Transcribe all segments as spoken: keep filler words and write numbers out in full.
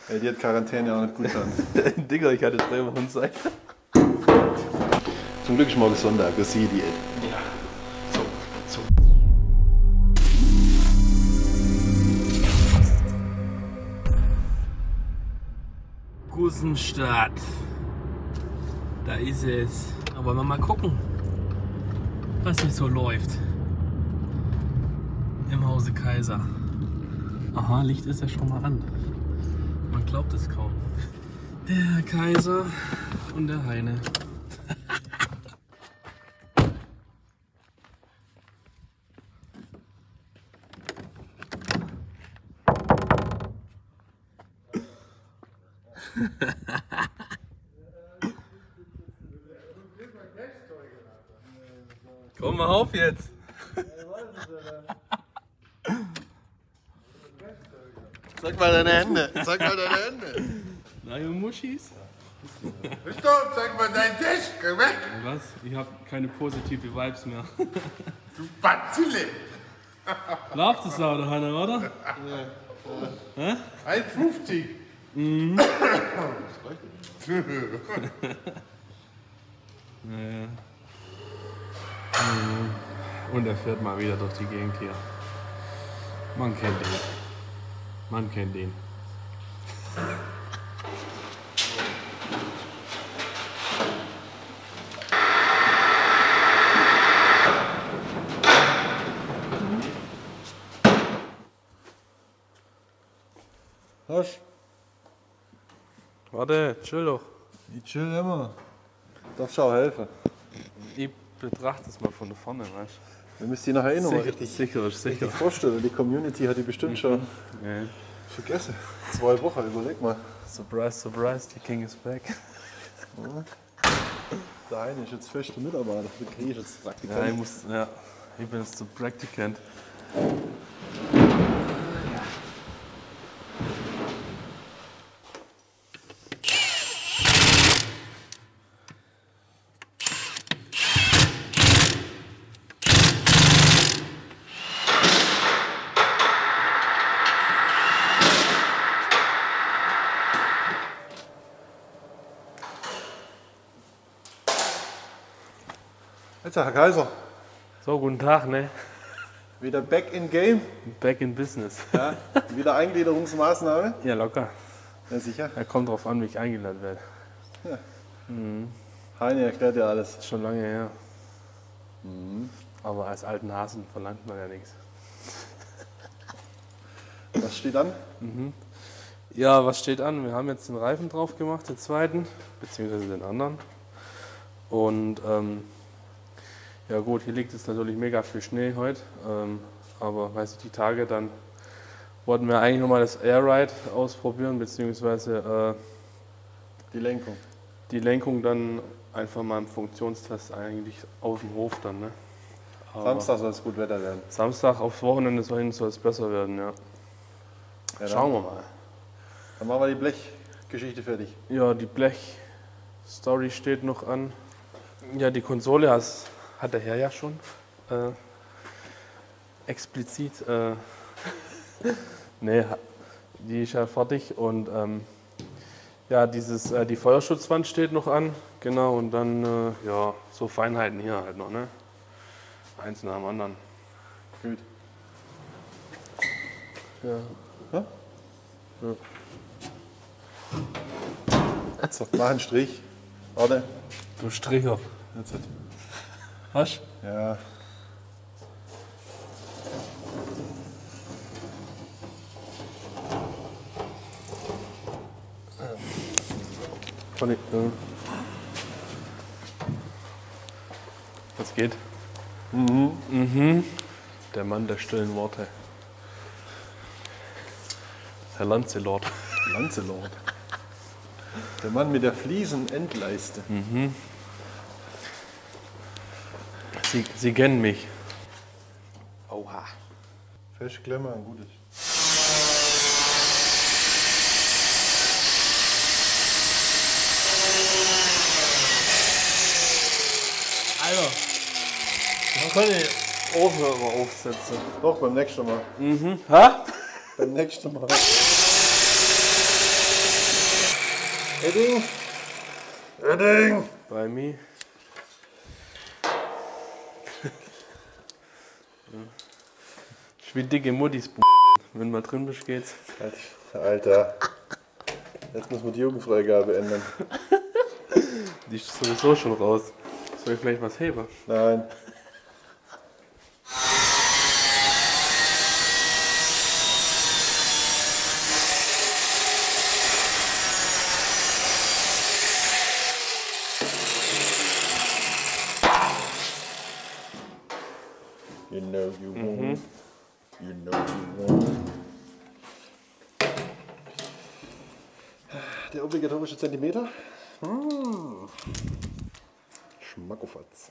Ey, die hat Quarantäne auch nicht gut an. Digga, ich hatte drei Wochen Zeit. Zum Glück ist morgen Sonntag, das sieht die. Ja. So, so. Gusenstadt. Da ist es. Aber mal gucken, was hier so läuft. Im Hause Kaiser. Aha, Licht ist ja schon mal an. Man glaubt es kaum. Der Kaiser und der Heine. Komm mal auf jetzt! Zeig mal deine Hände! Zeig mal deine Hände! Na, ihr Muschis? Stopp! Zeig mal deinen Tisch! Geh weg! Was? Ich habe keine positive Vibes mehr. Du Bazille! Läuft es auch, der Hanna, oder? Ja. Ja. eins fünfzig! Mhm. Naja. Und er fährt mal wieder durch die Gegend hier. Man kennt ihn. Man kennt ihn. Was? Warte, chill doch. Ich chill immer. Darfst du auch helfen? Ich betrachte es mal von da vorne, weißt du? Wir müssen die nachher eh noch mal Sicher, richtig, sicher, sicher. richtig vorstellen. Die Community hat die bestimmt schon Ja. vergessen. Zwei Wochen, überleg mal. Surprise, surprise, the king is back. Ja. Der eine ist jetzt fester Mitarbeiter, der Krieg ist jetzt Praktikant. Ja, ich muss, ja, ich bin jetzt der Praktikant. Jetzt, Herr Kaiser, So, guten Tag, ne? wieder back in game. Back in business. Ja, wieder Eingliederungsmaßnahme. Ja, locker. Ja, sicher. Er kommt drauf an, wie ich eingeladen werde. Ja. Mhm. Heini erklärt ja alles. Ist schon lange her. Mhm. Aber als alten Hasen verlangt man ja nichts. Was steht an? Mhm. Ja, was steht an? Wir haben jetzt den Reifen drauf gemacht, den zweiten, beziehungsweise den anderen. Und ähm, ja gut, hier liegt jetzt natürlich mega viel Schnee heute, ähm, aber weiß ich, die Tage dann wollten wir eigentlich nochmal das Airride ausprobieren, beziehungsweise äh, Die Lenkung. die Lenkung dann einfach mal im Funktionstest eigentlich auf dem Hof dann. Ne? Aber Samstag soll es gut Wetter werden. Samstag aufs Wochenende soll es besser werden, ja. Ja, Schauen wir mal. Dann machen wir die Blechgeschichte fertig. Ja, die Blech-Story steht noch an. Ja, die Konsole has, hat der Herr ja schon äh, explizit. Äh, nee, die ist ja fertig und ähm, ja, dieses, äh, die Feuerschutzwand steht noch an. Genau, und dann äh, ja, so Feinheiten hier halt noch, ne? Eins nach dem anderen. Gut. Ja. Ja? Ja. So, mach einen Strich. Warte. Du Stricher. Jetzt. Was? Ja. Kann ich, ja. Was geht? Mhm. Mhm. Der Mann der stillen Worte. Herr Lancelot. Lancelot. Der Mann mit der Fliesenendleiste. Mhm. Sie, Sie kennen mich. Oha. Festklemmer, ein gutes. Alter, ich kann die Ohrhörer aufsetzen. Doch, beim nächsten Mal. Mhm. Ha? Beim nächsten Mal. Edding! Edding! Bei mir. Ich will dicke Muttis, wenn mal drin bist, geht's. Alter. Jetzt muss man die Jugendfreigabe ändern. Die ist sowieso schon raus. Soll ich vielleicht was heben? Nein. You know you won't. Mhm. You know you won't. Der obligatorische Zentimeter. Hm. Schmackofatz.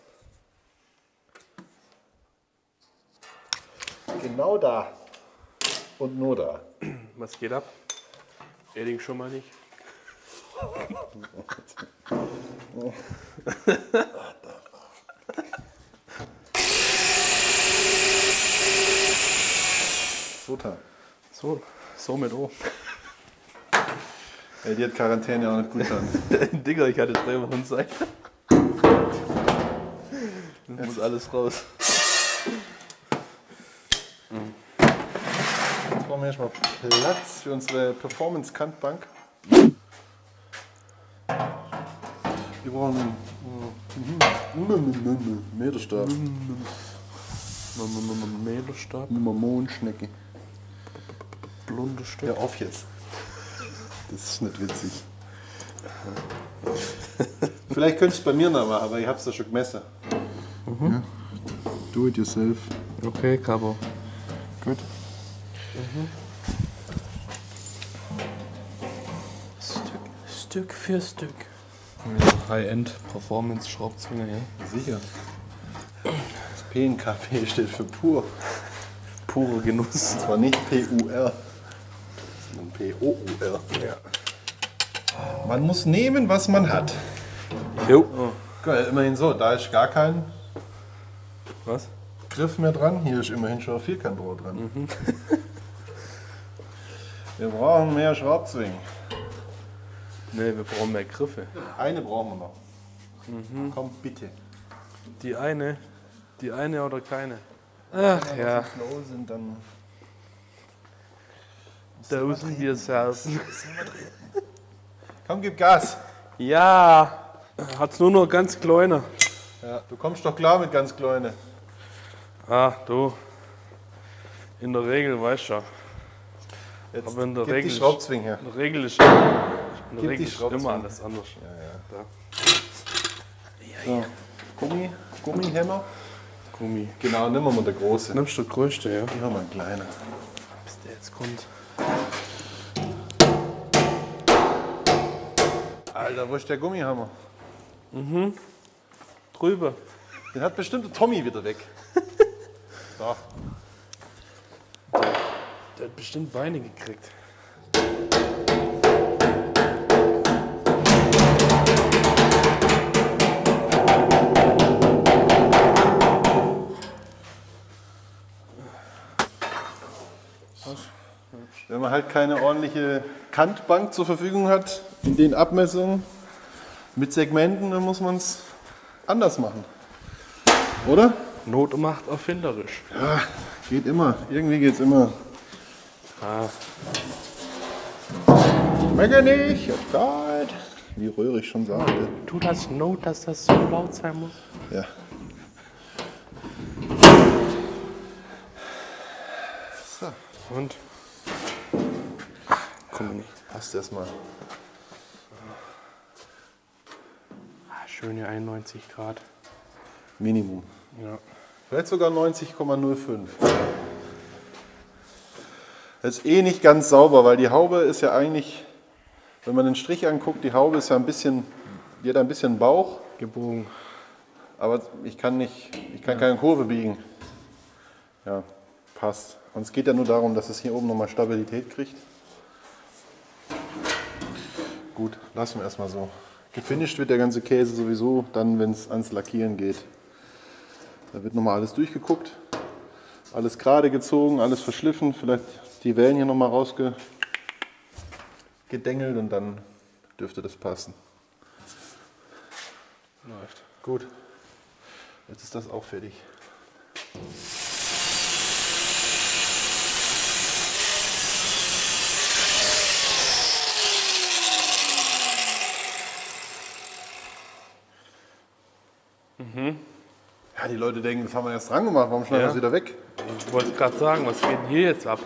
Genau da. Und nur da. Was geht ab? Edding schon mal nicht. So da. So, so mit O. Ey, die hat Quarantäne auch nicht gut an. Digga, ich hatte drei Wochen Zeit. Das muss alles raus. Jetzt brauchen wir erstmal Platz für unsere Performance-Kantbank. Wir brauchen einen Meterstab. Meterstab, Mammonschnecke. blonde Stück. Hör auf jetzt. Das ist nicht witzig. Vielleicht könntest du es bei mir noch machen, aber ich hab's da schon gemessen. Mhm. Ja. Do it yourself. Okay, Cabo. Gut. Mhm. Stück, Stück für Stück. Ja, High-End Performance Schraubzwinge, ja. Sicher. Das P in K P steht für pur. Pure Genuss. Und zwar nicht P U R, sondern P O U R. Ja. Man muss nehmen, was man hat. Jo. Geil, immerhin so, da ist gar kein Was? Griff mehr dran. Hier ist immerhin schon ein Vierkantrohr dran. Mhm. Wir brauchen mehr Schraubzwingen. Ne, wir brauchen mehr Griffe. Eine brauchen wir noch. Mhm. Komm, bitte. Die eine, die eine oder keine? Ach Wenn wir ja, was im Flow sind, dann dosen wir selten. komm, gib Gas. Ja, hat's nur noch ganz kleine. Ja, du kommst doch klar mit ganz kleine. Ah, du. In der Regel weißt du ja. Jetzt Aber in der gib Regel die ist- Schraubzwingen her. In der Regel ist, in der Gib Regel die ist Schraubzwinge. immer alles anders. Ja, ja. Da. So. Gummi, Gummihämmer. Gummi. Genau, nehmen wir mal der große. Nimmst du der größte, ja? Hier haben wir einen kleinen. Bis der jetzt kommt. Alter, wo ist der Gummihammer? Mhm. Drüber. Den hat bestimmt der Tommy wieder weg. So. Der hat bestimmt Beine gekriegt. Wenn man halt keine ordentliche Kantbank zur Verfügung hat, in den Abmessungen mit Segmenten, dann muss man es anders machen. Oder? Not macht erfinderisch. Ja, geht immer. Irgendwie geht's immer. Ah, Mecker nicht, ich hab Zeit. Wie Röhrig schon sagte. tut das Not, dass das so laut sein muss? Ja. So, Und? Komm nicht. passt erstmal. Ah, schöne einundneunzig Grad. Minimum. Ja. Vielleicht sogar neunzig Komma null fünf. Das ist eh nicht ganz sauber, weil die Haube ist ja eigentlich, wenn man den Strich anguckt, die Haube ist ja ein bisschen, die hat ein bisschen Bauch, Gebogen. aber ich kann nicht, ich kann keine Kurve biegen. Ja, passt. Und es geht ja nur darum, dass es hier oben nochmal Stabilität kriegt. Gut, lassen wir erstmal so. Gefinisht wird der ganze Käse sowieso dann, wenn es ans Lackieren geht. Da wird nochmal alles durchgeguckt, alles gerade gezogen, alles verschliffen, vielleicht die Wellen hier nochmal rausgedengelt und dann dürfte das passen. Läuft. Gut, jetzt ist das auch fertig. Mhm. Ja, die Leute denken, das haben wir erst dran gemacht, warum schneiden wir Ja. es wieder weg? Ich wollte gerade sagen, was geht denn hier jetzt ab?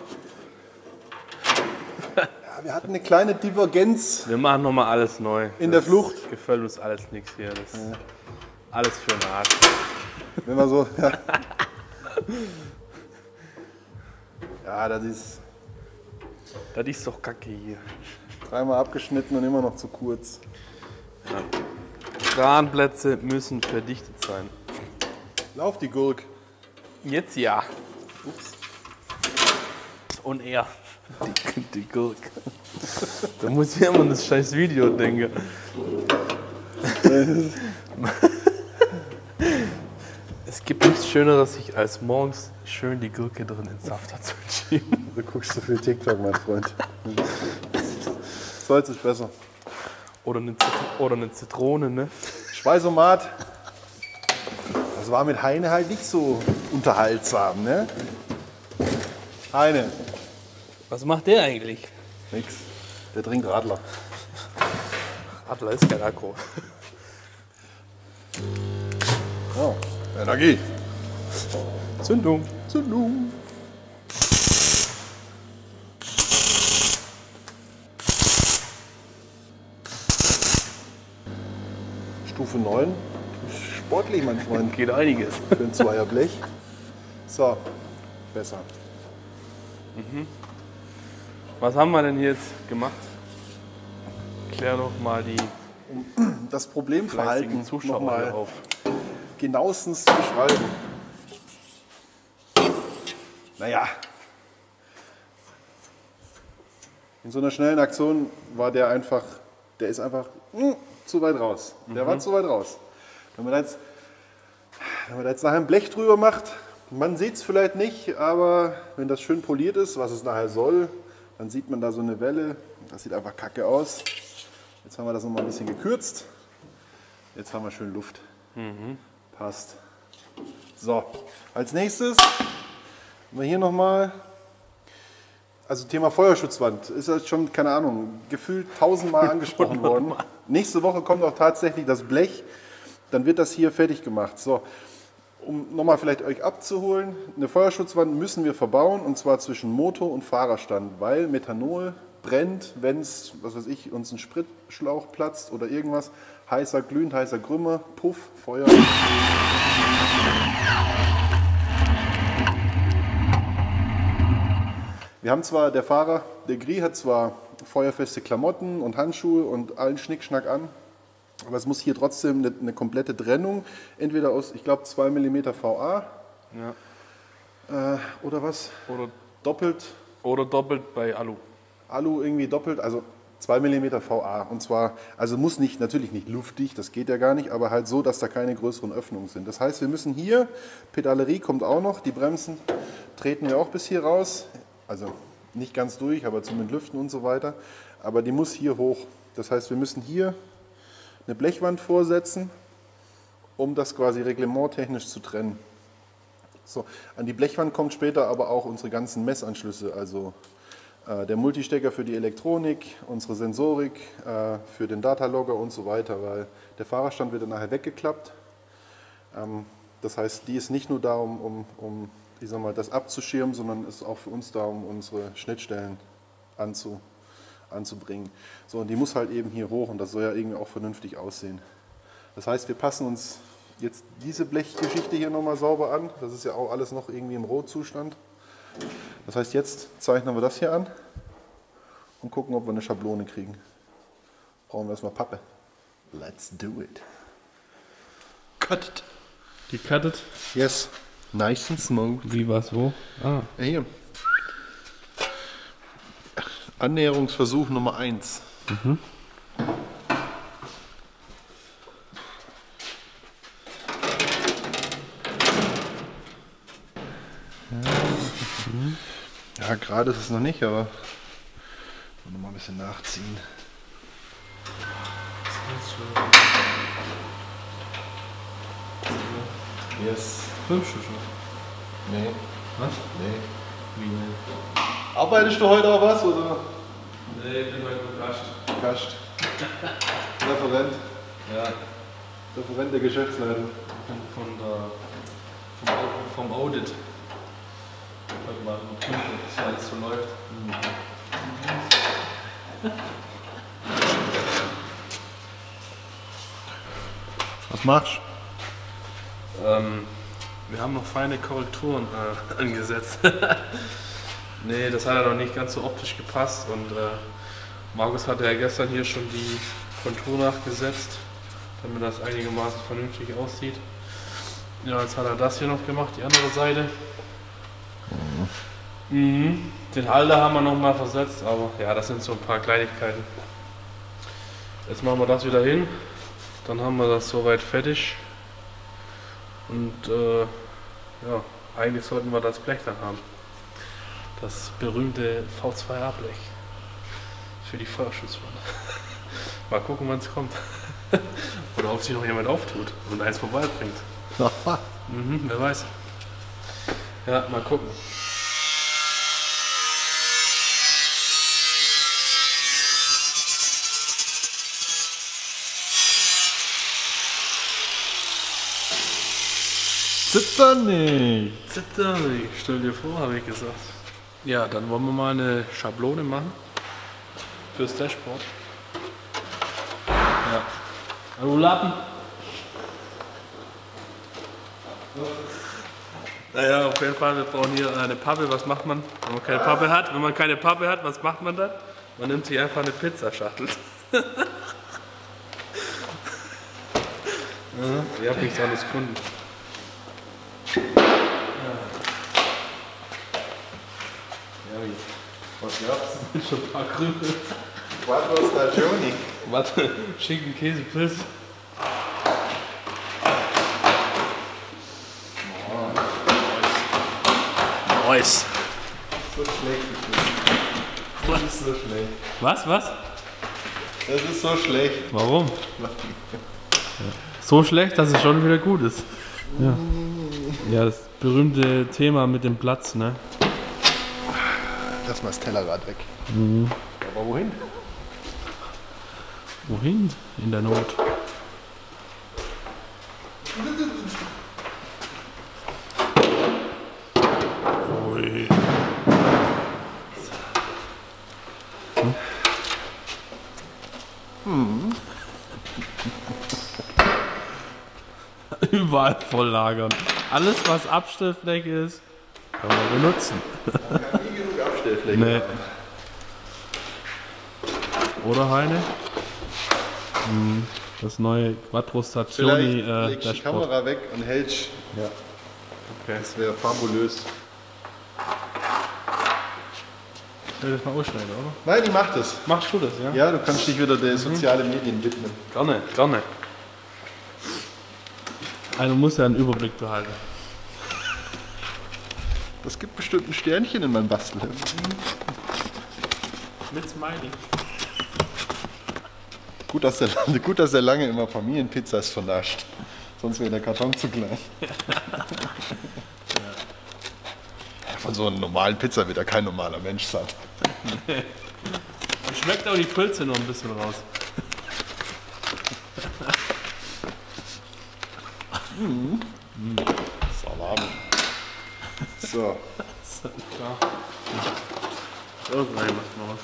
Ja, wir hatten eine kleine Divergenz Wir machen nochmal alles neu. in das der Flucht. Gefällt uns alles nichts hier. Das ist alles für den Arsch. Wenn man so, ja. Ja, das ist Das ist doch kacke hier. dreimal abgeschnitten und immer noch zu kurz. Kranplätze müssen verdichtet sein. Lauf die Gurk. Jetzt ja. Ups. Und er. Die, die Gurke. Da muss ich immer an das scheiß Video denken. Es gibt nichts Schöneres, als morgens schön die Gurke drin in den Safter zu schieben. Du guckst so viel TikTok, mein Freund. Salz ist besser. Oder eine, Zit- oder eine Zitrone, ne? Schweißomat. Das war mit Heine halt nicht so unterhaltsam, ne? Heine. Was macht der eigentlich? Nix. Der trinkt Radler. Adler ist kein Akku. Oh, Energie. Zündung. Zündung. Stufe neun. Sportlich, mein Freund. Geht einiges. Für ein Zweierblech. So, besser. Was haben wir denn hier jetzt gemacht? Klär doch mal die Das Problemverhalten fleißigen Zuschauer nochmal hier auf. genauestens zu beschreiben. Naja, in so einer schnellen Aktion war der einfach, der ist einfach mm, zu weit raus. Der war zu weit raus. Wenn man da jetzt, wenn man da jetzt nachher ein Blech drüber macht, man sieht es vielleicht nicht, aber wenn das schön poliert ist, was es nachher soll, dann sieht man da so eine Welle. Das sieht einfach kacke aus. Jetzt haben wir das nochmal ein bisschen gekürzt. Jetzt haben wir schön Luft. Passt. So, als nächstes haben wir hier nochmal, also Thema Feuerschutzwand, ist jetzt schon, keine Ahnung, gefühlt tausendmal angesprochen worden. Nächste Woche kommt auch tatsächlich das Blech, dann wird das hier fertig gemacht. So, um nochmal vielleicht euch abzuholen, eine Feuerschutzwand müssen wir verbauen und zwar zwischen Motor und Fahrerstand, weil Methanol brennt, wenn es, was weiß ich, uns ein Spritschlauch platzt oder irgendwas, heißer glühend, heißer Grümmer, Puff, Feuer. Wir haben zwar, der Fahrer, der Gris hat zwar feuerfeste Klamotten und Handschuhe und allen Schnickschnack an, aber es muss hier trotzdem eine, eine komplette Trennung, entweder aus, ich glaube, zwei Millimeter V A Ja. äh, oder was, Oder, doppelt, oder doppelt bei Alu. Alu irgendwie doppelt, also zwei Millimeter V A. Und zwar, also muss nicht, natürlich nicht luftdicht, das geht ja gar nicht, aber halt so, dass da keine größeren Öffnungen sind. Das heißt, wir müssen hier, Pedalerie kommt auch noch, die Bremsen treten wir auch bis hier raus. Also nicht ganz durch, aber zum Entlüften und so weiter. Aber die muss hier hoch. Das heißt, wir müssen hier eine Blechwand vorsetzen, um das quasi reglementtechnisch zu trennen. So, an die Blechwand kommt später aber auch unsere ganzen Messanschlüsse, also äh, der Multistecker für die Elektronik, unsere Sensorik, äh, für den Datalogger und so weiter, weil der Fahrerstand wird dann nachher weggeklappt. Ähm, das heißt, die ist nicht nur da, um, um, um ich sag mal, das abzuschirmen, sondern ist auch für uns da, um unsere Schnittstellen anzu, anzubringen. So, und die muss halt eben hier hoch und das soll ja irgendwie auch vernünftig aussehen. Das heißt, wir passen uns jetzt diese Blechgeschichte hier nochmal sauber an. Das ist ja auch alles noch irgendwie im Rohzustand. Das heißt, jetzt zeichnen wir das hier an und gucken, ob wir eine Schablone kriegen. Brauchen wir erstmal Pappe. Let's do it. Cut it. Gecuttet? Yes. Nice and smooth. Wie, was, wo? Ah. Ja, hier. Annäherungsversuch Nummer eins. Mhm. Ja, gerade ist es noch nicht, aber noch mal ein bisschen nachziehen. Yes. Fünf Stück schon. Nee. Was? Nee. Wie ne? Arbeitest du heute auch was, oder? Nee, ich bin heute nur Gast. Gast. Referent. Ja. Referent der Geschäftsleitung. Ich bin von der, vom, Au- vom Audit. Heute mal so prüfen, ob das hier alles so läuft. Was machst du? Ähm, wir haben noch feine Korrekturen äh, angesetzt. Nee, das hat ja noch nicht ganz so optisch gepasst und äh, Markus hatte ja gestern hier schon die Kontur nachgesetzt, damit das einigermaßen vernünftig aussieht. Ja, jetzt hat er das hier noch gemacht, die andere Seite. Mhm. Den Halter haben wir noch mal versetzt, aber ja, das sind so ein paar Kleinigkeiten. Jetzt machen wir das wieder hin, dann haben wir das soweit fertig und äh, ja, eigentlich sollten wir das Blech dann haben. Das berühmte V zwei A Blech für die Feuerschutzwand. Mal gucken, wann es kommt. Oder ob sich noch jemand auftut und eins vorbeibringt. Mhm, wer weiß. Ja, mal gucken. Zitter nicht. Zitter nicht, stell dir vor, habe ich gesagt. Ja, dann wollen wir mal eine Schablone machen fürs Dashboard. Ja. Hallo Lappen. Naja, auf jeden Fall, wir brauchen hier eine Pappe. Was macht man, wenn man keine Pappe hat? Wenn man keine Pappe hat, was macht man dann? Man nimmt sich einfach eine Pizzaschachtel. Ja, ich habe nichts anderes gefunden. Was gab's? Schon ein paar Krümel. Quattro Stagioni. Warte, Schinken, Käse, Pilz. Nice. So schlecht. Das ist so schlecht. Was, was? Das ist so schlecht. Warum? So schlecht, dass es schon wieder gut ist. Ja, ja, das berühmte Thema mit dem Platz, ne? Lass mal das Tellerrad weg. Mhm. Aber wohin? Wohin? In der Not. Ui. Hm? Hm. Überall voll lagern. Alles, was Abstellfläche ist, kann man benutzen. Man kann nie genug Abstellfläche Nee. haben. Oder Heine? Hm, das neue Quattro Stagioni Vielleicht äh, legst du die Dashboard. Kamera weg und hältst. Ja. Okay. Das wäre fabulös. Ich will das mal ausschneiden, oder? Nein, ich mach das. Machst du das, ja? Ja, du kannst dich wieder den sozialen Medien widmen. Gerne, gerne. Also muss ja einen Überblick behalten. Das gibt bestimmt ein Sternchen in meinem Bastelheft. Mit Smiley. Gut, dass der, gut, dass der lange immer Familienpizzas vernascht. Sonst wäre der Karton zu klein. Ja. Von so einer normalen Pizza wird ja kein normaler Mensch satt. Und schmeckt auch die Pilze noch ein bisschen raus. Mhm. Salami. So. So, klar. So, rein, macht mal was.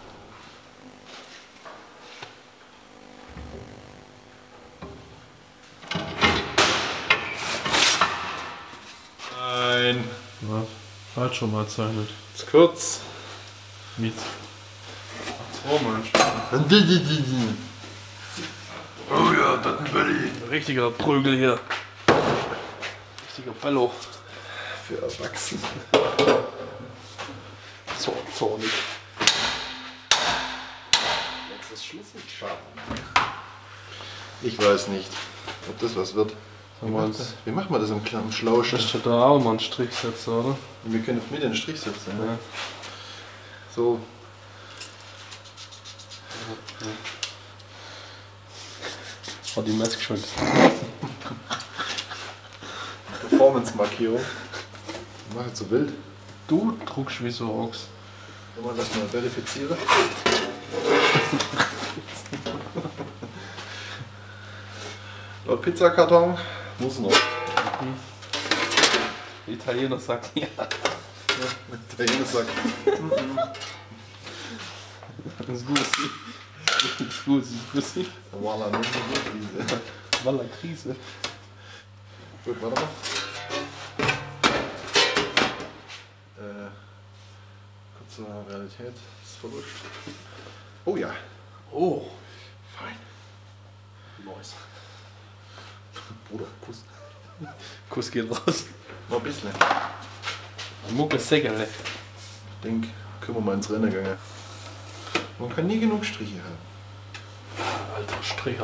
Nein. Was? Falsch schon mal zeichnet. Zu kurz. Miet. Ach, Mann. Oh ja, das ist ein Belly. Richtiger Prügel hier. Richtiger Bello. Für Erwachsene. So, zornig. Jetzt ist schlüssig scharf. Ich weiß nicht, ob das was wird. Wie macht, das, wie macht man das im kleinen Schlausch? Das ist da auch mal einen Strich setzen, oder? Wir können mit den Strich setzen. Ja. Ja. So. Oh, die Maske schon. Performance-Markierung. Mach jetzt so wild. Du druckst wie so Ochs. Wenn man das mal verifiziere. Laut Pizzakarton muss noch. Mhm. Der Italiener sagt ja. Der Italiener sagt. Das ist gut. Das ist gut, das ist lustig. Voila, nicht so Krise. Voila, Krise. Gut, warte mal. Äh, kurze Realität ist verrutscht. Oh ja. Oh. Fein. Nice. Bruder, Kuss. Kuss geht raus. Noch ein bisschen. Mucke Sägerle. Ich denke, können wir mal ins Rennen gehen. Man kann nie genug Striche haben. Alter Stricher.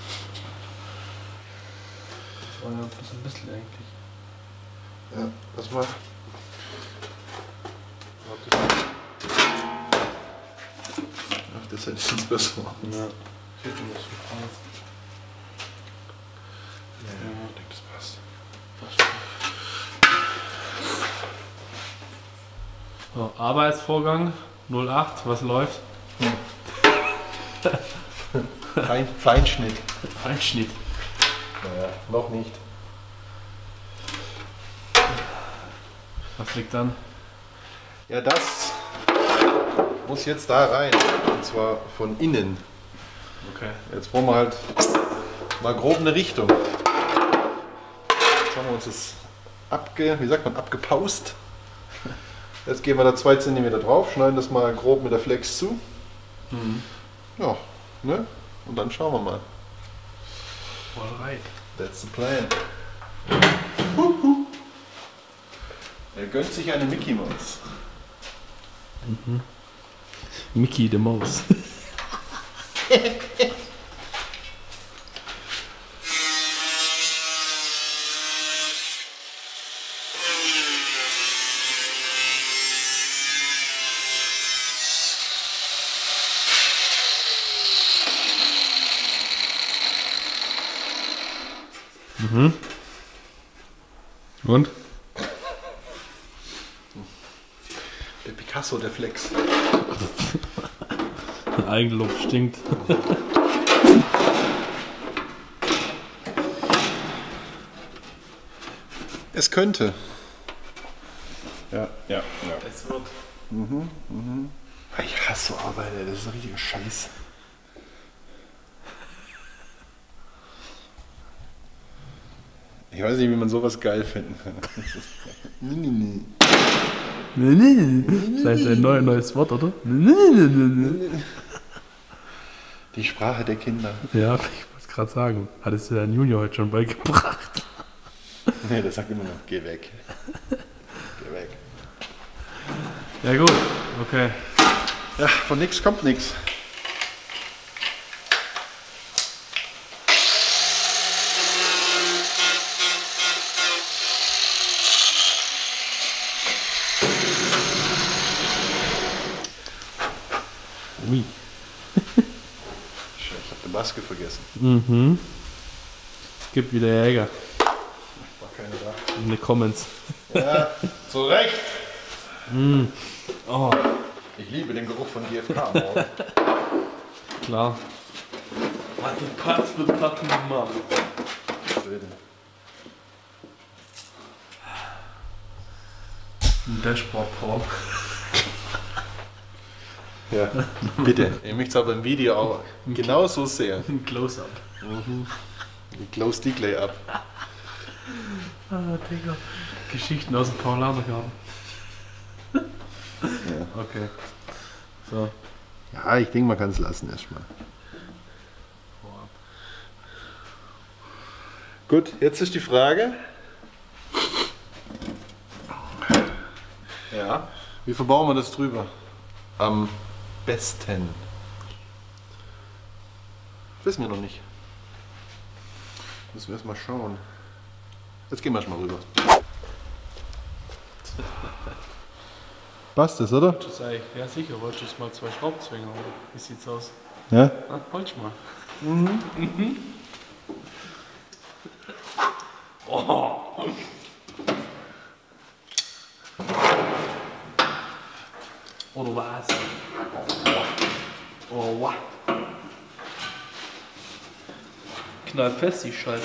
Das war ja bloß ein bisschen eigentlich. Ja, das mal. Ach, das hätte ich jetzt besser machen. Ja. Sieht man das so aus. Ja, ja, ich denke, das passt. So, Arbeitsvorgang null acht, was läuft? Fein, Feinschnitt. Feinschnitt. Naja, noch nicht. Was liegt dann? Ja, das muss jetzt da rein. Und zwar von innen. Okay. Jetzt brauchen wir halt mal grob eine Richtung. Jetzt haben wir uns das abge, wie sagt man, abgepaust. Jetzt gehen wir da zwei Zentimeter drauf, schneiden das mal grob mit der Flex zu. Mhm. Ja, ne? Und dann schauen wir mal. Alright. That's the plan. Er gönnt sich eine Mickey Mouse. Mhm. Mickey the Mouse. Mhm. Und? Der Picasso, der Flex. Eigenlob stinkt. Es könnte. Ja, ja, ja. Es wird. Mhm, mhm. Ich hasse so Arbeit, ey. Das ist ein richtiger Scheiß. Ich weiß nicht, wie man sowas geil finden kann. Nee, nee, nee. Das ist ein neues, neues Wort, oder? Die Sprache der Kinder. Ja, ich wollte es gerade sagen. Hat es der Junior heute schon beigebracht? Nee, der sagt immer noch, geh weg. Geh weg. Ja gut, okay. Ja, von nix kommt nix. Ui. Ich hab die Maske vergessen. Mhm. Es gibt wieder Jäger. War keine da. In den Comments. Ja, zu Recht. Mm. Oh, Ich liebe den Geruch von G F K morgen. klar. Hat die Patz mit Platten gemacht. Ein Dashboard-Porn. Ja, bitte. Ihr möchtet es aber im Video auch genauso sehen. Ein Close-Up. Mhm. Close die gleich ab. Ah, Digga. Geschichten aus dem Paulanergarten. Ja. Okay. So. Ja, ich denke, man kann es lassen erstmal. Gut, jetzt ist die Frage. Ja. Wie verbauen wir das drüber? Am besten. Wissen wir noch nicht. Müssen wir erstmal schauen. Jetzt gehen wir erstmal rüber. Passt das, oder? Das eigentlich, ja sicher, wolltest du jetzt mal zwei Schraubzwinge oder? Wie sieht's aus? Ja. Ah, wolltest du mal. Mhm. Mhm. Oh. Oder was? Oh, wow. Knall fest, die Scheiße.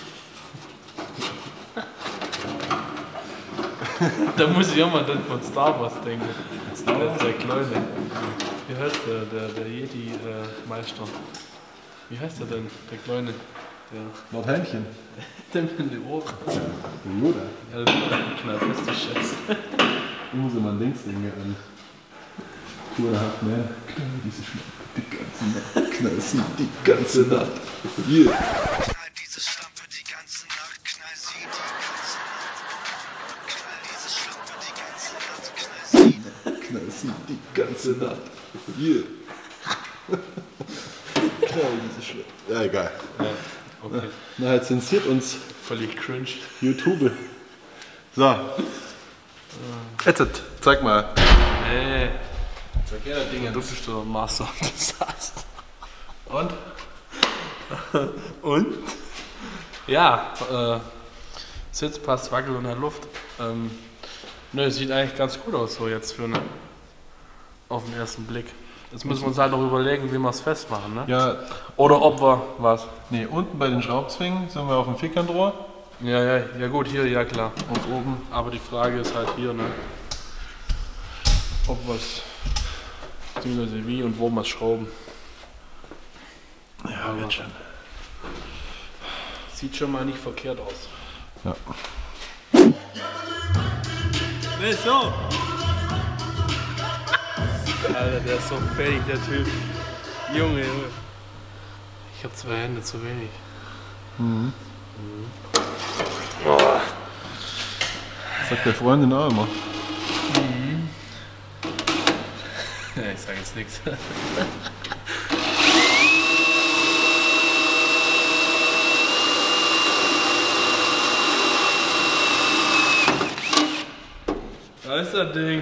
Da muss ich immer dann von Star Wars denken. Der, der Kleine. Wie heißt der? Der, der Jedi-Meister. Wie heißt der denn? Der Kleine. Der Lord Hähnchen. Der mit den Ohren. Yoda. Ja, der knallt fest, die Scheiße. Ich muss immer links denken an. Two and a half man. Knall diese Schlampe die ganze Nacht. Knall sie die ganze Nacht. Yeah. Knall diese Schlampe die ganze Nacht. Knall sie die ganze Nacht. Knall diese Schlampe die ganze Nacht. Knall sie. Knall sie die ganze Nacht. Yeah. Knall diese Schlampe. Ja, egal. Ja, okay. Na, jetzt zensiert uns Völlig cringe. YouTube. So. Jetzt, zeig mal. Nee. Zeig her, das Ding. Du bist der Master of Disaster. Und? Und? Ja, äh, Sitz passt, Wackel und hat Luft. Ähm, ne, sieht eigentlich ganz gut aus so jetzt für eine, auf den ersten Blick. Jetzt müssen wir uns halt noch überlegen, wie wir es festmachen, ne? Ja, Oder ob wir was. nee, unten bei den Schraubzwingen sind wir auf dem Fickerndrohr. Ja, ja, ja gut, hier, ja klar. Und oben. Aber die Frage ist halt hier, ne? Ob was, beziehungsweise wie und wo wir es schrauben. Ja, Aber wird schon. Sieht schon mal nicht verkehrt aus. Ja. Nee, so! Alter, der ist so fertig, der Typ. Junge, Junge. Ich hab zwei Hände zu wenig. Mhm. Oh. Sagt der Freundin auch immer. Ja, ich sag jetzt nichts. Da ist das Ding.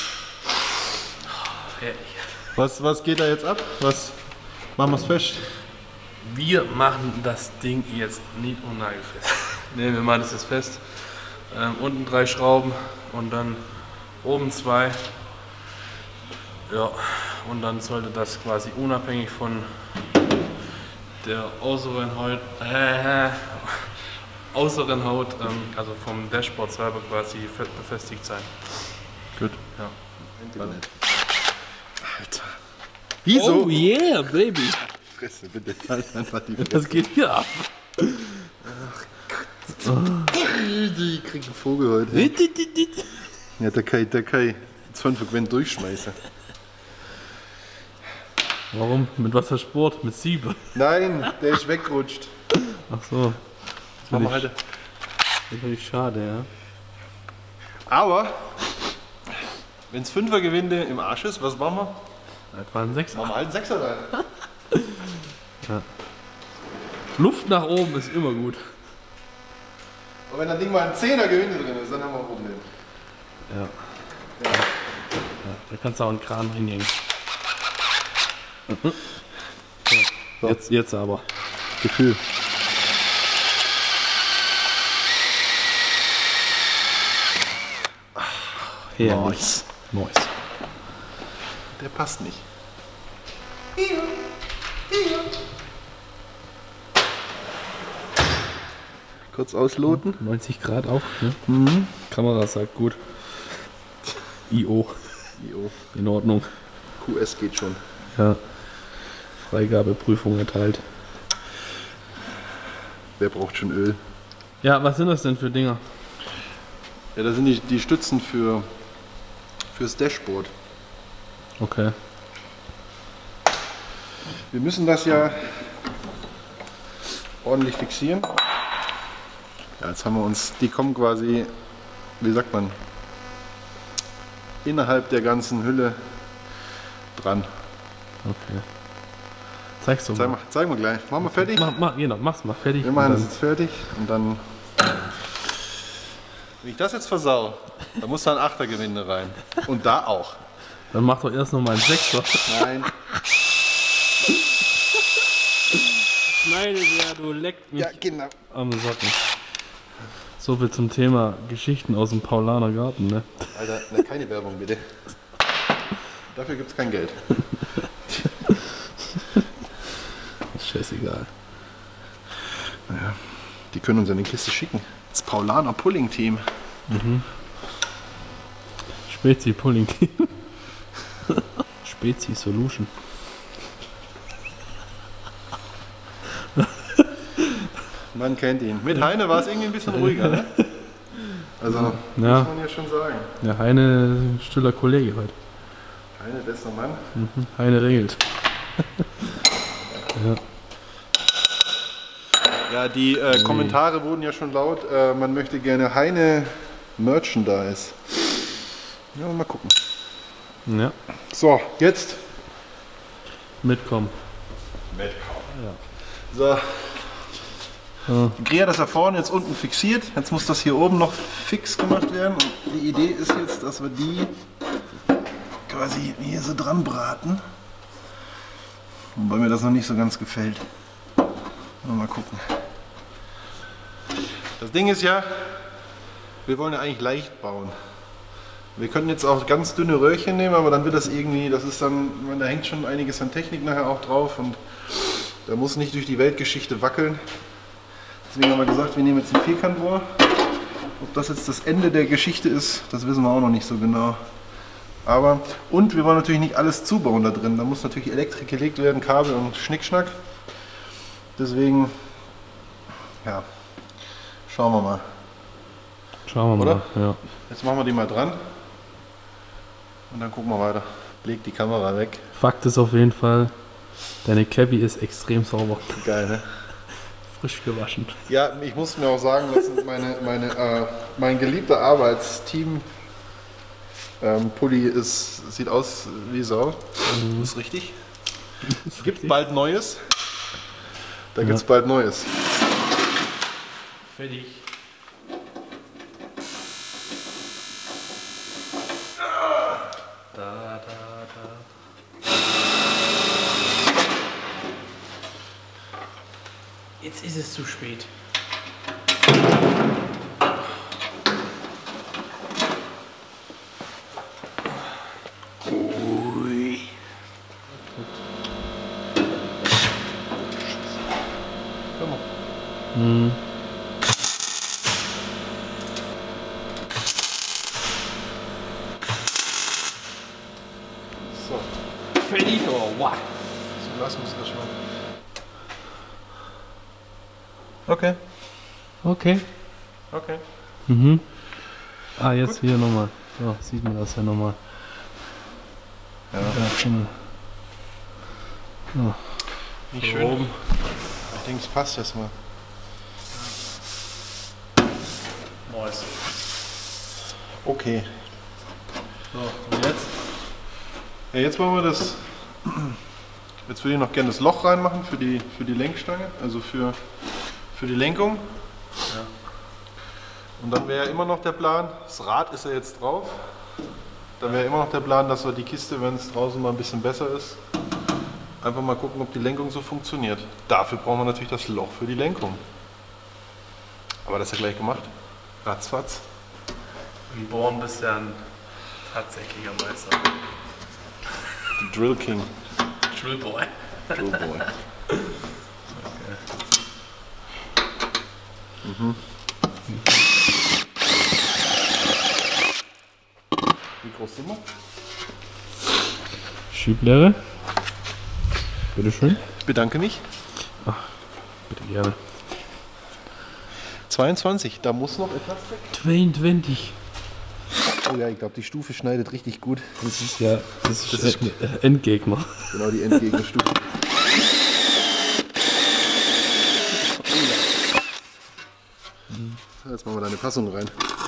Was, was geht da jetzt ab? Was machen wir es fest? Wir machen das Ding jetzt nicht und nagelfest. Ne, wir machen es jetzt fest. Ähm, unten drei Schrauben und dann oben zwei. Ja, und dann sollte das quasi unabhängig von der äußeren Haut, äh, äußeren Haut, ähm, also vom Dashboard selber quasi befestigt sein. Gut. Ja. Alter. Wieso? Oh yeah, baby! Fresse, bitte. Halt einfach die Fresse. Was geht hier ab? Ich krieg einen Vogel heute. Ja, der Kai, der Kai. Jetzt fünf Gewinn durchschmeißen. Warum? Mit was für Sport? Mit Siebe? Nein, der ist weggerutscht. Ach so. Machen wir heute. Natürlich schade, ja. Aber, wenn es Fünfer Gewinde im Arsch ist, was machen wir? Das war ein Sechser. Machen wir halt einen Sechser rein. Ja. Luft nach oben ist immer gut. Und wenn das Ding mal ein Zehner Gewinde drin ist, dann haben wir ein Problem. Ja. Ja. Ja. Da kannst du auch einen Kran hinhängen. Mhm. Ja. So. Jetzt, jetzt aber. Gefühl. Herrlich. Nice. Nice. Der passt nicht. Kurz ausloten. neunzig Grad auch, ne? Mhm. Kamera sagt gut. I O. Jo. In Ordnung. Q S geht schon. Ja. Freigabeprüfung erteilt. Wer braucht schon Öl? Ja, was sind das denn für Dinger? Ja, das sind die, die Stützen für fürs Dashboard. Okay. Wir müssen das ja ordentlich fixieren. Ja, jetzt haben wir uns, die kommen quasi, wie sagt man, innerhalb der ganzen Hülle dran. Okay. Zeigst du Zeig mal. mal, zeigen wir gleich. Machen wir fertig? Mach, mach, genau, mach's mal fertig. Wir machen und das dann- jetzt fertig und dann. Wenn ich das jetzt versau, dann muss da ein Achtergewinde rein. Und da auch. Dann mach doch erst noch mal einen Sechser. Nein. Schneide der, du leckt mich Ja, genau. am Socken. So viel zum Thema Geschichten aus dem Paulaner Garten, ne? Alter, na, keine Werbung bitte. Dafür gibt's kein Geld. Ist scheißegal. Naja, die können uns ja eine Kiste schicken. Das Paulaner Pulling Team. Mhm. Spezi Pulling Team. Spezi Solution. Man kennt ihn. Mit Heine war es irgendwie ein bisschen ruhiger, ne? Also, ja. muss man ja schon sagen. Ja, Heine, stiller Kollege heute. Heine, bester Mann. Mhm. Heine regelt. Ja. Ja, die äh, Kommentare wurden ja schon laut. Äh, man möchte gerne Heine Merchandise. Ja, mal gucken. Ja. So, jetzt. Mitkommen. Mitkommen. Ja. So. Ja. Die Grea hat das da vorne jetzt unten fixiert. Jetzt muss das hier oben noch fix gemacht werden. Und die Idee ist jetzt, dass wir die quasi hier so dran braten. Wobei mir das noch nicht so ganz gefällt. Mal gucken. Das Ding ist ja, wir wollen ja eigentlich leicht bauen. Wir könnten jetzt auch ganz dünne Röhrchen nehmen, aber dann wird das irgendwie, das ist dann, ich meine, da hängt schon einiges an Technik nachher auch drauf und da muss nicht durch die Weltgeschichte wackeln. Deswegen haben wir gesagt, wir nehmen jetzt ein Vierkantrohr. Ob das jetzt das Ende der Geschichte ist, das wissen wir auch noch nicht so genau. Aber, und wir wollen natürlich nicht alles zubauen da drin. Da muss natürlich Elektrik gelegt werden, Kabel und Schnickschnack. Deswegen, ja, schauen wir mal. Schauen wir Oder? mal. Ja. Jetzt machen wir die mal dran und dann gucken wir weiter. Leg die Kamera weg. Fakt ist auf jeden Fall, deine Cappy ist extrem sauber. Geil, ne? Frisch gewaschen. Ja, ich muss mir auch sagen lassen, meine, meine, äh, mein geliebter Arbeitsteam ähm, Pulli ist, sieht aus wie Sau. Mhm. Ist richtig. Es gibt richtig. Bald Neues. Da ja. Gibt es bald Neues. Fertig. Da, da, da. Jetzt ist es zu spät. Ui. Komm mal. Hm. So. Fertig oder what? So lassen wir es erstmal. Okay. Okay. Okay. Mhm. Ah, jetzt Gut. hier nochmal. So, sieht man das ja nochmal. Ja. Ja, schon mal. Nicht schön. Oben. Ich denke, es passt erstmal. Nice. Okay. So, und jetzt? Ja, jetzt wollen wir das. Jetzt würde ich noch gerne das Loch reinmachen für die, für die Lenkstange, also für, für die Lenkung. Ja. Und dann wäre immer noch der Plan, das Rad ist ja jetzt drauf, dann wäre immer noch der Plan, dass wir die Kiste, wenn es draußen mal ein bisschen besser ist, einfach mal gucken, ob die Lenkung so funktioniert. Dafür brauchen wir natürlich das Loch für die Lenkung. Aber das ist ja gleich gemacht. Ratzfatz. Im Bohren bist du ja ein tatsächlicher Meister. Drill King. Drill Boy. Drill Boy. Okay. Mhm. Wie groß sind wir? Schieblehre. Bitteschön. Ich bedanke mich. Ach, bitte gerne. zweiundzwanzig, da muss noch etwas weg. zweiundzwanzig. Oh ja, ich glaube, die Stufe schneidet richtig gut. Das ist ja das ist, Das ist End- Endgegner. Genau, die Endgegnerstufe. Jetzt machen wir da eine Passung rein.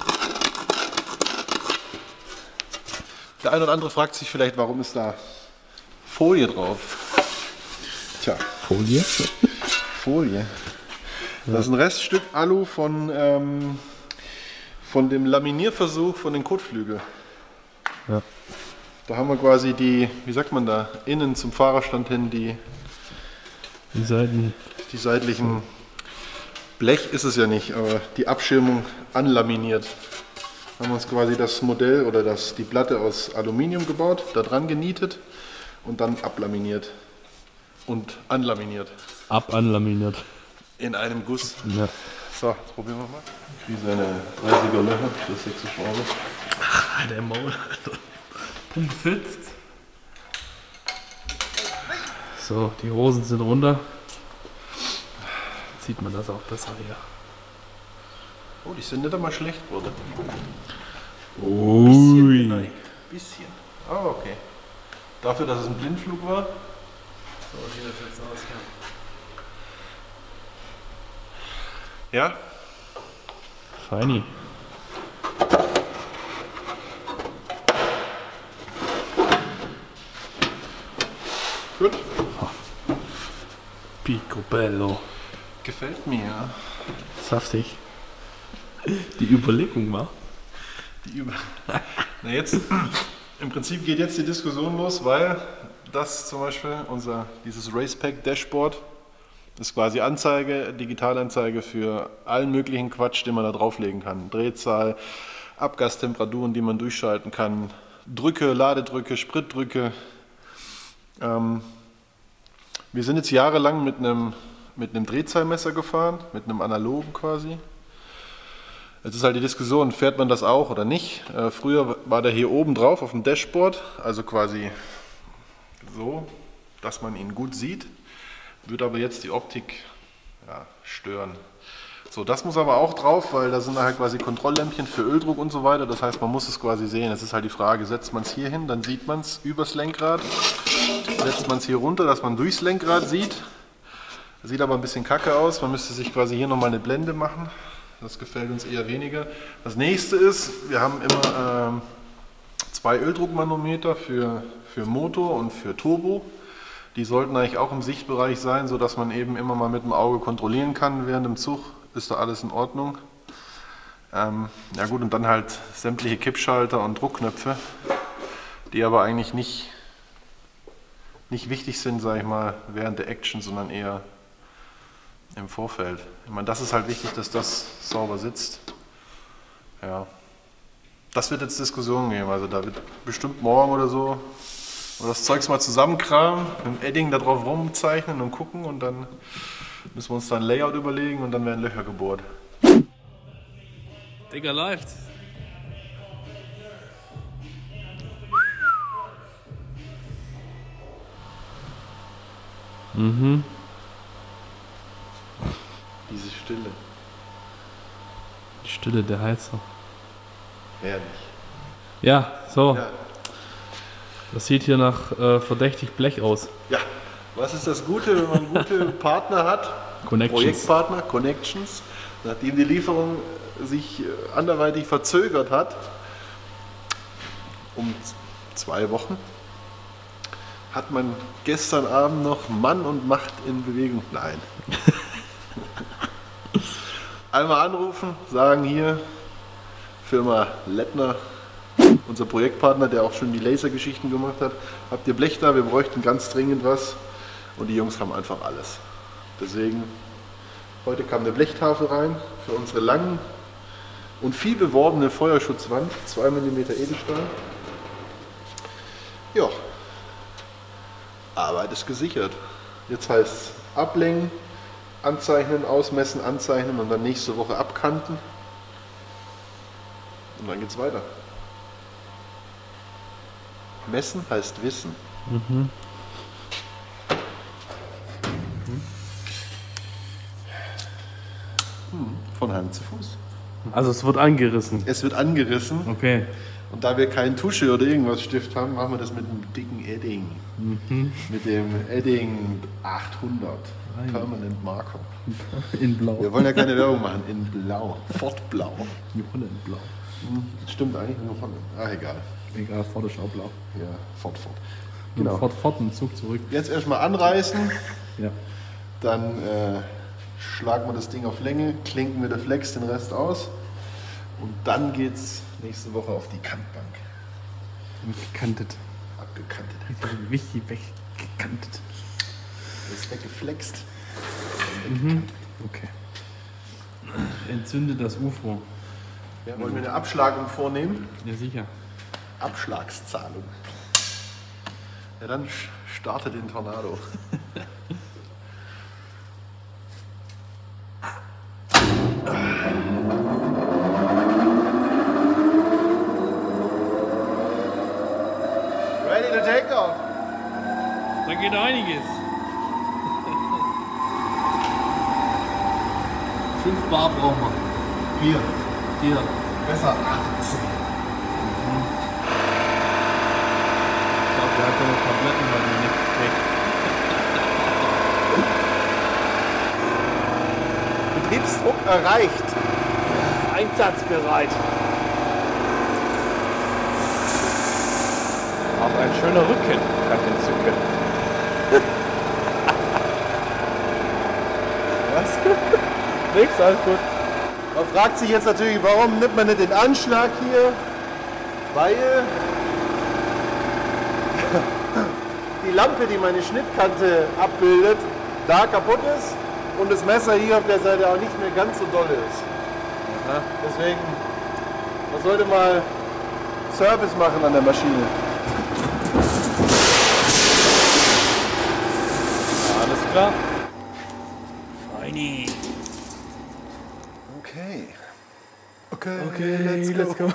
Der eine oder andere fragt sich vielleicht, warum ist da Folie drauf? Tja, Folie? Folie. Das ist ein Reststück Alu von, ähm, von dem Laminierversuch von den Kotflügeln. Ja. Da haben wir quasi die, wie sagt man da, innen zum Fahrerstand hin die, Die Seiten. die seitlichen Blech ist es ja nicht, aber die Abschirmung anlaminiert. Haben wir uns quasi das Modell oder das, die Platte aus Aluminium gebaut, da dran genietet und dann ablaminiert und anlaminiert. Abanlaminiert. In einem Guss. Ja. So, jetzt probieren wir mal. Ich kriege seine dreißiger Löcher für sechzig Euro. Ach, Alter, Maul, Alter. Pump sitzt. So, die Hosen sind runter. Jetzt sieht man das auch besser hier. Oh, die sind nicht einmal schlecht geworden. Ui. Nein, bisschen. Ah, okay. Dafür, dass es ein Blindflug war. So sieht das jetzt aus, ja. Ja, Feini. gut. Picobello. Gefällt mir, ja. Saftig. Die Überlegung war. Die Über Na jetzt, im Prinzip geht jetzt die Diskussion los, weil das zum Beispiel unser, dieses Racepack Dashboard ist quasi Anzeige, Digitalanzeige für allen möglichen Quatsch, den man da drauflegen kann. Drehzahl, Abgastemperaturen, die man durchschalten kann, Drücke, Ladedrücke, Spritdrücke. Ähm, wir sind jetzt jahrelang mit einem, mit einem Drehzahlmesser gefahren, mit einem analogen quasi. Jetzt ist halt die Diskussion, fährt man das auch oder nicht? Äh, früher war der hier oben drauf auf dem Dashboard, also quasi so, dass man ihn gut sieht, würde aber jetzt die Optik ja, stören. So, das muss aber auch drauf, weil da sind halt quasi Kontrolllämpchen für Öldruck und so weiter, das heißt, man muss es quasi sehen. Es ist halt die Frage, setzt man es hier hin, dann sieht man es übers Lenkrad, setzt man es hier runter, dass man durchs Lenkrad sieht. Das sieht aber ein bisschen kacke aus, man müsste sich quasi hier nochmal eine Blende machen. Das gefällt uns eher weniger. Das nächste ist, wir haben immer ähm, zwei Öldruckmanometer für, für Motor und für Turbo. Die sollten eigentlich auch im Sichtbereich sein, sodass man eben immer mal mit dem Auge kontrollieren kann während dem Zug. Ist da alles in Ordnung? Ähm, ja gut, und dann halt sämtliche Kippschalter und Druckknöpfe, die aber eigentlich nicht, nicht wichtig sind, sage ich mal, während der Action, sondern eher im Vorfeld. Ich meine, das ist halt wichtig, dass das sauber sitzt. Ja. Das wird jetzt Diskussionen geben. Also da wird bestimmt morgen oder so oder das Zeugs mal zusammenkramen, mit dem Edding da drauf rumzeichnen und gucken und dann müssen wir uns da ein Layout überlegen und dann werden Löcher gebohrt. Digga, läuft. Mhm. Diese Stille. Die Stille der Heizer. Herrlich. Ja, so. Ja. Das sieht hier nach äh, verdächtig Blech aus. Ja, was ist das Gute, wenn man gute Partner hat? Connections. Projektpartner, Connections. Nachdem die Lieferung sich anderweitig verzögert hat, um zwei Wochen, hat man gestern Abend noch Mann und Macht in Bewegung. Nein. Einmal anrufen, sagen hier, Firma Lettner, unser Projektpartner, der auch schon die Lasergeschichten gemacht hat, habt ihr Blech da, wir bräuchten ganz dringend was. Und die Jungs haben einfach alles. Deswegen, heute kam eine Blechtafel rein für unsere langen und viel beworbene Feuerschutzwand, zwei Millimeter Edelstahl. Ja, Arbeit ist gesichert. Jetzt heißt es ablenken, anzeichnen, ausmessen, anzeichnen und dann nächste Woche abkanten. Und dann geht's weiter. Messen heißt Wissen. Mhm. Von Hand zu Fuß. Also es wird angerissen. Es wird angerissen Okay. und da wir keinen Tusche oder irgendwas Stift haben, machen wir das mit einem dicken Edding. Mhm. Mit dem Edding achthundert. Nein. Permanent Marker. In Blau. Wir wollen ja keine Werbung machen. In Blau. Fortblau. In Blau. Stimmt eigentlich nur von. Ah, egal. Egal, Vorderschau blau. Ja, fort, fort. Genau. Genau. Fort, fort und Zug zurück. Jetzt erstmal anreißen, Ja. dann äh, schlagen wir das Ding auf Länge, klinken wir der Flex den Rest aus und dann geht's nächste Woche auf die Kantbank. Gekantet. Abgekantet. Wichtig weggekantet. Das ist weggeflext. Mhm. Okay. Entzündet das U F O. Ja, wollen wir eine Abschlagung vornehmen? Ja, sicher. Abschlagszahlung. Ja, dann starte den Tornado. Ready to take off. Da geht einiges. Fünf Bar brauchen wir. Vier. Vier. Besser achtzehn. Ich glaube, der hat seine Tabletten heute nicht weg. Betriebsdruck erreicht. Einsatzbereit. Auch ein schöner Rücken kann entzücken. Was? Nix, alles gut. Man fragt sich jetzt natürlich, warum nimmt man nicht den Anschlag hier? Weil die Lampe, die meine Schnittkante abbildet, da kaputt ist und das Messer hier auf der Seite auch nicht mehr ganz so doll ist. Aha. Deswegen, man sollte mal Service machen an der Maschine. Alles klar. Feini. Okay. Okay, Okay, let's go. let's go.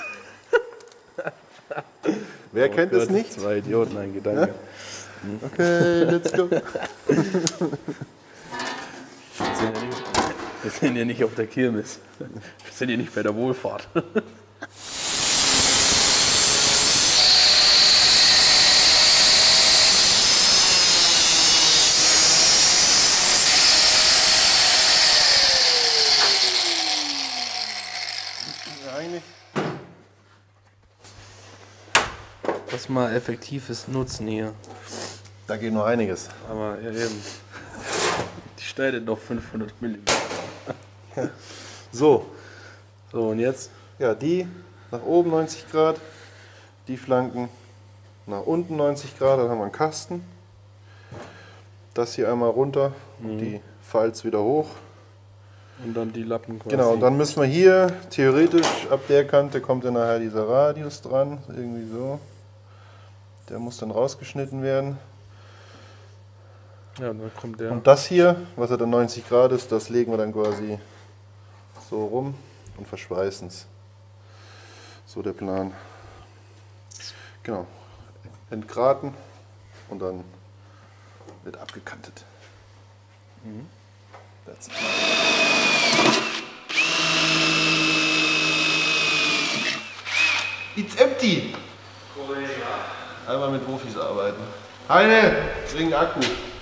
Wer kennt es nicht? Zwei Idioten, ein Gedanke. Okay, let's go. Wir sind, ja nicht, wir sind ja nicht auf der Kirmes. Wir sind ja nicht bei der Wohlfahrt. Ja, eigentlich. Was mal effektives Nutzen hier. Da geht noch einiges. Aber ja eben. Die schneidet noch fünfhundert Millimeter. So, So, und jetzt? ja, die nach oben neunzig Grad, die Flanken nach unten neunzig Grad, dann haben wir einen Kasten. Das hier einmal runter, und die Falz wieder hoch. Und dann die Lappen quasi. Genau, und dann müssen wir hier, theoretisch, ab der Kante kommt dann nachher dieser Radius dran, irgendwie so. Der muss dann rausgeschnitten werden. Ja, und dann kommt der. Und das hier, was ja dann neunzig Grad ist, das legen wir dann quasi so rum und verschweißen es. So der Plan. Genau. Entgraten und dann wird abgekantet. That's it. It's empty! Einmal mit Profis arbeiten. Heine, bring Akku.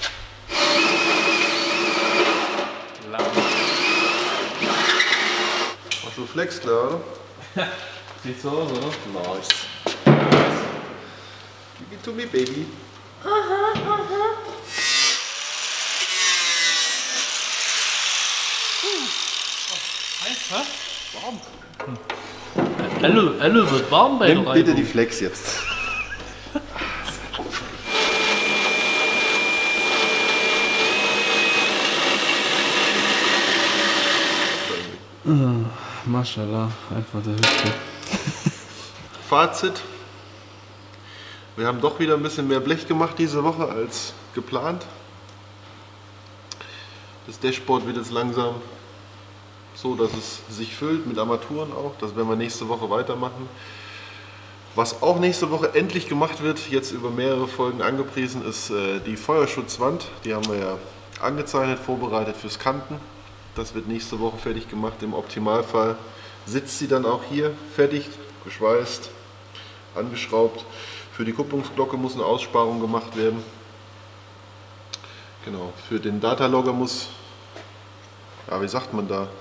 Machst du Flex klar, oder? Sieht so aus, oder? Nice. Give it to me, baby. Elle, Elle wird warm bei Nimm der bitte Reibung. die Flex jetzt. Maschallah, einfach der Hübsche. Fazit. Wir haben doch wieder ein bisschen mehr Blech gemacht diese Woche als geplant. Das Dashboard wird jetzt langsam so, dass es sich füllt mit Armaturen auch. Das werden wir nächste Woche weitermachen. Was auch nächste Woche endlich gemacht wird, jetzt über mehrere Folgen angepriesen, ist äh, die Feuerschutzwand. Die haben wir ja angezeichnet, vorbereitet fürs Kanten. Das wird nächste Woche fertig gemacht. Im Optimalfall sitzt sie dann auch hier fertig, geschweißt, angeschraubt. Für die Kupplungsglocke muss eine Aussparung gemacht werden. Genau, für den Datalogger muss, ja, wie sagt man da?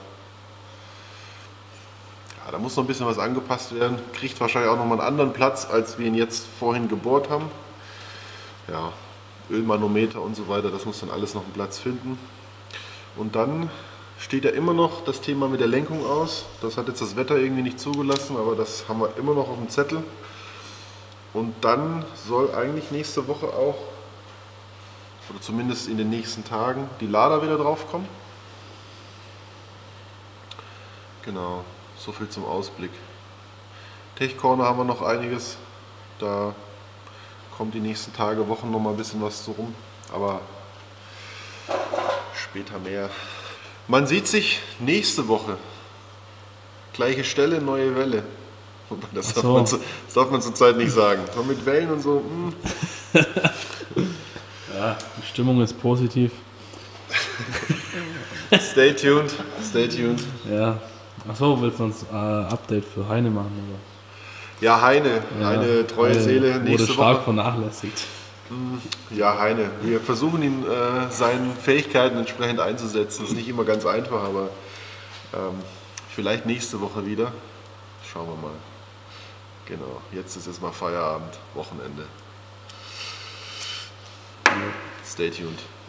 Ja, da muss noch ein bisschen was angepasst werden. Kriegt wahrscheinlich auch nochmal einen anderen Platz, als wir ihn jetzt vorhin gebohrt haben. Ja, Ölmanometer und so weiter, das muss dann alles noch einen Platz finden. Und dann steht ja immer noch das Thema mit der Lenkung aus. Das hat jetzt das Wetter irgendwie nicht zugelassen, aber das haben wir immer noch auf dem Zettel. Und dann soll eigentlich nächste Woche auch, oder zumindest in den nächsten Tagen, die Lader wieder drauf kommen. Genau, so viel zum Ausblick. Tech Corner haben wir noch einiges. Da kommt die nächsten Tage, Wochen noch mal ein bisschen was so rum. Aber später mehr. Man sieht sich nächste Woche. Gleiche Stelle, neue Welle. Wobei, Das darf, so. man, zu- das darf man zurzeit nicht sagen. Aber mit Wellen und so, mh. Ja, die Stimmung ist positiv. Stay tuned, stay tuned. Ja. Achso, willst du uns äh, Update für Heine machen? Oder? Ja, Heine, Ja, eine treue Heine Seele wurde nächste stark Woche. vernachlässigt. Ja, Heine. Wir versuchen ihn äh, seinen Fähigkeiten entsprechend einzusetzen. Ist nicht immer ganz einfach, aber ähm, vielleicht nächste Woche wieder. Schauen wir mal. Genau, jetzt ist erstmal Feierabend, Wochenende. Stay tuned.